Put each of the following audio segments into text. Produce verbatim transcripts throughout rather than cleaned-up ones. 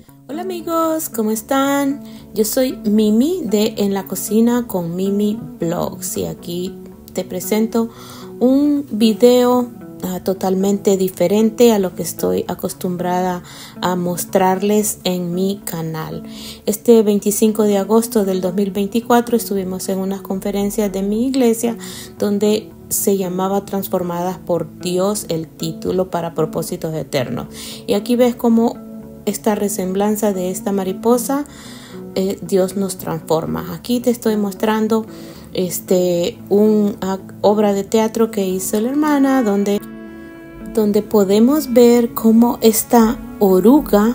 Hola amigos, ¿cómo están? Yo soy Mimi de En la Cocina con Mimi Blogs y aquí te presento un video uh, totalmente diferente a lo que estoy acostumbrada a mostrarles en mi canal. Este veinticinco de agosto del dos mil veinticuatro estuvimos en unas conferencias de mi iglesia donde se llamaba Transformadas por Dios, el título para propósitos eternos. Y aquí ves cómo esta resemblanza de esta mariposa, eh, Dios nos transforma. Aquí te estoy mostrando este, una obra de teatro que hizo la hermana, donde, donde podemos ver cómo esta oruga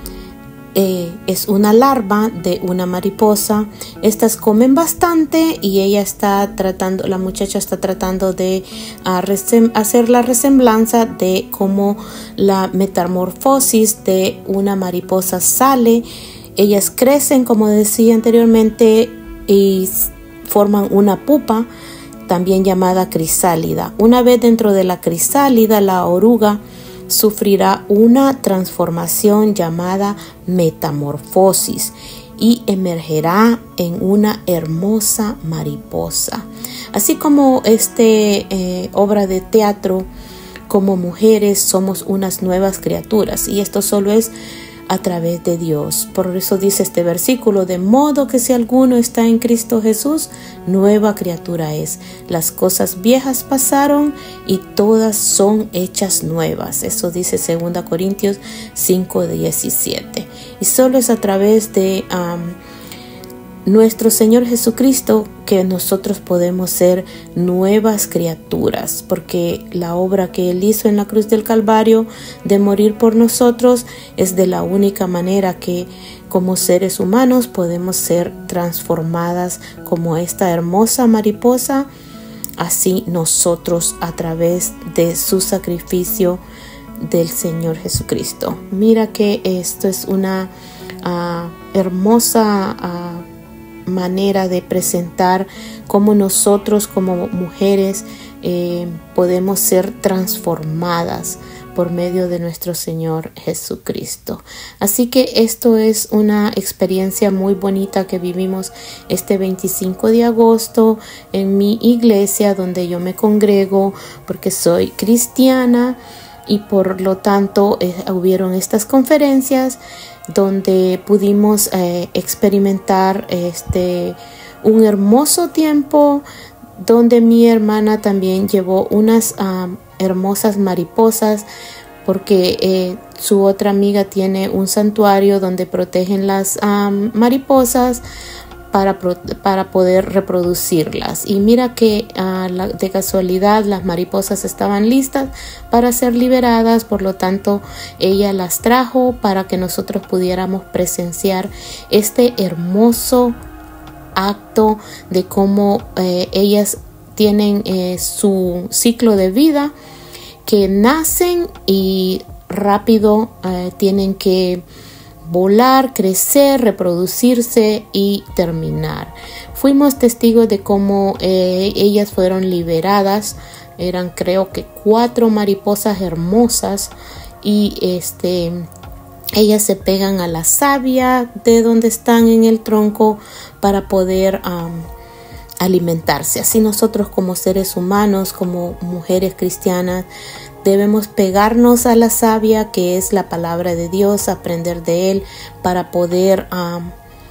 eh, es una larva de una mariposa. Estas comen bastante y ella está tratando, la muchacha está tratando de uh, resem, hacer la resemblanza de cómo la metamorfosis de una mariposa sale. Ellas crecen, como decía anteriormente, y forman una pupa, también llamada crisálida. Una vez dentro de la crisálida, la oruga sufrirá una transformación llamada metamorfosis y emergerá en una hermosa mariposa. Así como este eh, obra de teatro, como mujeres somos unas nuevas criaturas y esto solo es a través de Dios. Por eso dice este versículo: de modo que si alguno está en Cristo Jesús, nueva criatura es. Las cosas viejas pasaron y todas son hechas nuevas. Eso dice segunda Corintios cinco diecisiete. Y solo es a través de um, nuestro Señor Jesucristo que nosotros podemos ser nuevas criaturas, porque la obra que Él hizo en la cruz del Calvario de morir por nosotros es de la única manera que como seres humanos podemos ser transformadas como esta hermosa mariposa. Así nosotros, a través de su sacrificio del Señor Jesucristo. Mira que esto es una uh, hermosa uh, manera de presentar cómo nosotros como mujeres eh, podemos ser transformadas por medio de nuestro Señor Jesucristo. Así que esto es una experiencia muy bonita que vivimos este veinticinco de agosto en mi iglesia donde yo me congrego porque soy cristiana y por lo tanto eh, hubieron estas conferencias donde pudimos eh, experimentar este, un hermoso tiempo donde mi hermana también llevó unas um, hermosas mariposas porque eh, su otra amiga tiene un santuario donde protegen las um, mariposas para, para poder reproducirlas. Y mira que uh, la, de casualidad las mariposas estaban listas para ser liberadas, por lo tanto ella las trajo para que nosotros pudiéramos presenciar este hermoso acto de cómo eh, ellas tienen eh, su ciclo de vida, que nacen y rápido eh, tienen que volar, crecer, reproducirse y terminar. Fuimos testigos de cómo eh, ellas fueron liberadas. Eran creo que cuatro mariposas hermosas y este ellas se pegan a la savia de donde están en el tronco para poder um, alimentarse. Así nosotros como seres humanos, como mujeres cristianas, debemos pegarnos a la savia que es la palabra de Dios, aprender de Él para poder um,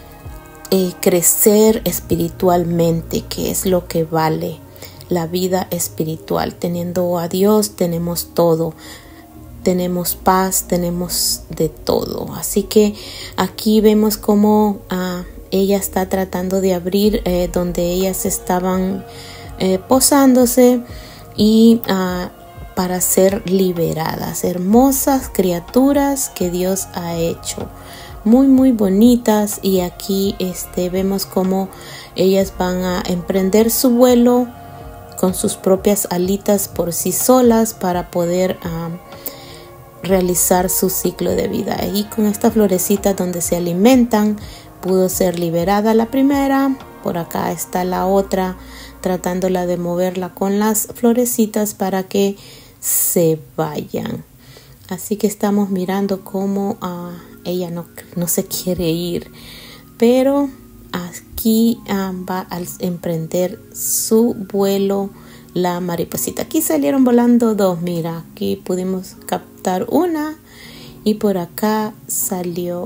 eh, crecer espiritualmente, que es lo que vale la vida espiritual. Teniendo a Dios tenemos todo. Tenemos paz, tenemos de todo. Así que aquí vemos cómo uh, ella está tratando de abrir eh, donde ellas estaban eh, posándose y uh, para ser liberadas. Hermosas criaturas que Dios ha hecho. Muy, muy bonitas. Y aquí este, vemos cómo ellas van a emprender su vuelo con sus propias alitas por sí solas para poder Uh, realizar su ciclo de vida. Y con esta florecita donde se alimentan pudo ser liberada la primera. Por acá está la otra tratándola de moverla con las florecitas para que se vayan. Así que estamos mirando cómo uh, ella no, no se quiere ir, pero aquí um, va a emprender su vuelo la mariposita. Aquí salieron volando dos, mira, aquí pudimos captar una y por acá salió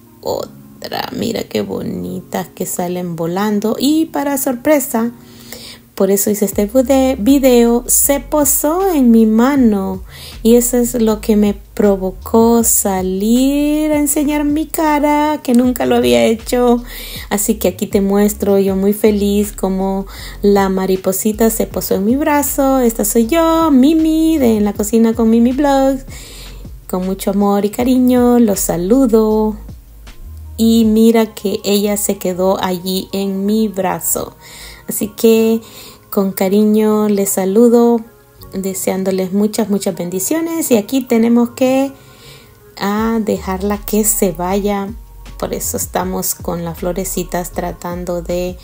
otra. Mira qué bonitas que salen volando, y para sorpresa, por eso hice este video, se posó en mi mano y eso es lo que me provocó salir a enseñar mi cara, que nunca lo había hecho. Así que aquí te muestro yo muy feliz como la mariposita se posó en mi brazo. Esta soy yo, Mimi, de En la Cocina con Mimi Blogs. Con mucho amor y cariño los saludo. Y mira que ella se quedó allí en mi brazo. Así que con cariño les saludo, deseándoles muchas, muchas bendiciones. Y aquí tenemos que a dejarla que se vaya. Por eso estamos con las florecitas tratando de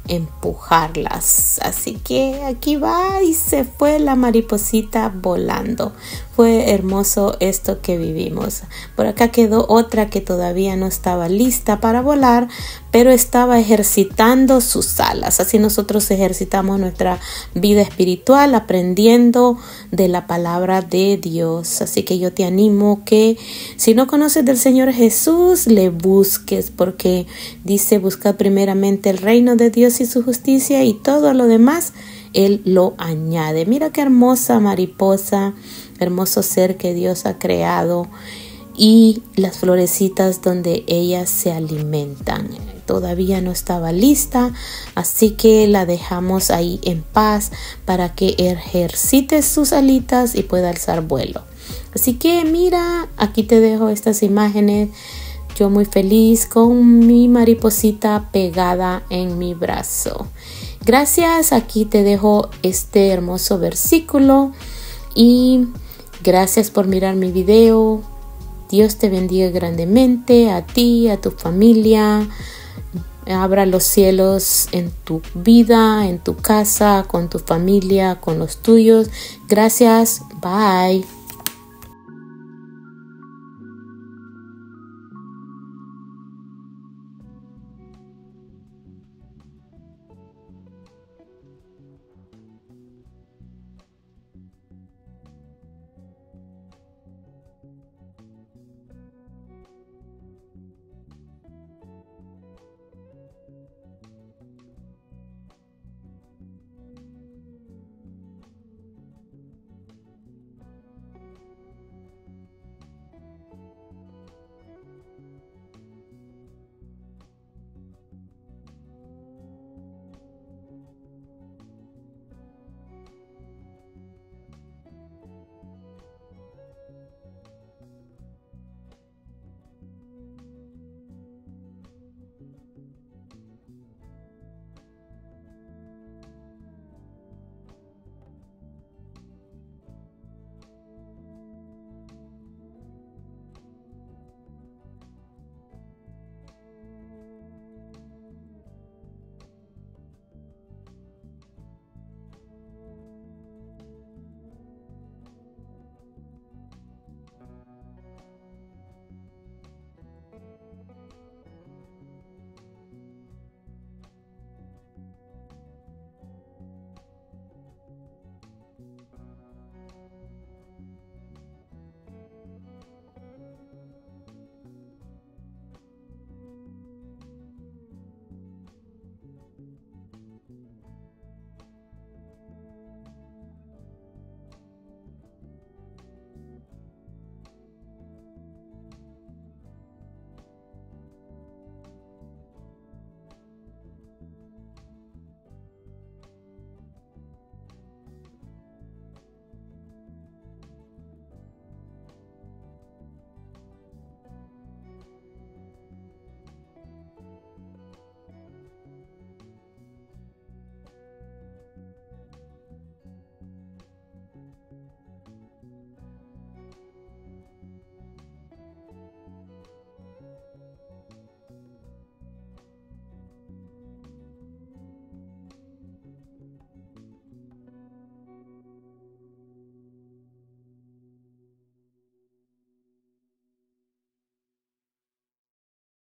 empujarlas. Así que aquí va y se fue la mariposita volando. Fue hermoso esto que vivimos. Por acá quedó otra que todavía no estaba lista para volar, pero estaba ejercitando sus alas. Así nosotros ejercitamos nuestra vida espiritual aprendiendo de la palabra de Dios. Así que yo te animo que si no conoces del Señor Jesús, le busques, porque dice: buscad primeramente el reino de Dios y su justicia, y todo lo demás Él lo añade. Mira qué hermosa mariposa, hermoso ser que Dios ha creado, y las florecitas donde ellas se alimentan. Todavía no estaba lista, así que la dejamos ahí en paz para que ejercite sus alitas y pueda alzar vuelo. Así que mira, aquí te dejo estas imágenes. Yo muy feliz con mi mariposita pegada en mi brazo. Gracias, aquí te dejo este hermoso versículo y gracias por mirar mi video. Dios te bendiga grandemente, a ti, a tu familia. Abra los cielos en tu vida, en tu casa, con tu familia, con los tuyos. Gracias, bye.